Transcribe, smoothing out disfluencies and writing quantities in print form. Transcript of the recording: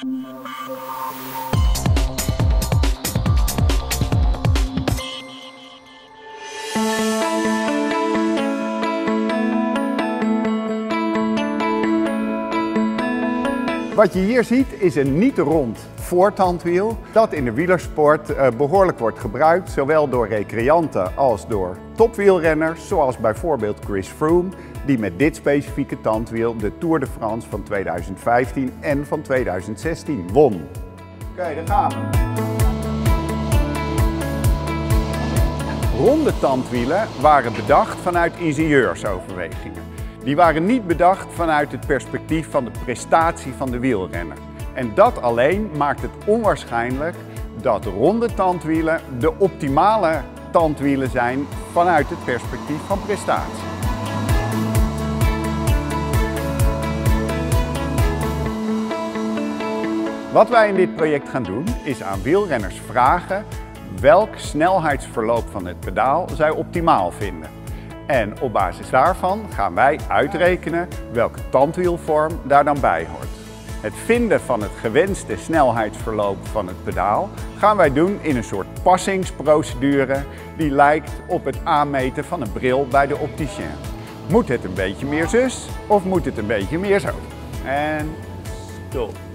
Wat je hier ziet is een niet rond voortandwiel dat in de wielersport behoorlijk wordt gebruikt, zowel door recreanten als door topwielrenners, zoals bijvoorbeeld Chris Froome, die met dit specifieke tandwiel de Tour de France van 2015 en van 2016 won. Oké, daar gaan we. Ronde tandwielen waren bedacht vanuit ingenieursoverwegingen. Die waren niet bedacht vanuit het perspectief van de prestatie van de wielrenner. En dat alleen maakt het onwaarschijnlijk dat ronde tandwielen de optimale tandwielen zijn vanuit het perspectief van prestatie. Wat wij in dit project gaan doen, is aan wielrenners vragen welk snelheidsverloop van het pedaal zij optimaal vinden. En op basis daarvan gaan wij uitrekenen welke tandwielvorm daar dan bij hoort. Het vinden van het gewenste snelheidsverloop van het pedaal gaan wij doen in een soort passingsprocedure die lijkt op het aanmeten van een bril bij de opticien. Moet het een beetje meer zus of moet het een beetje meer zo? En stop.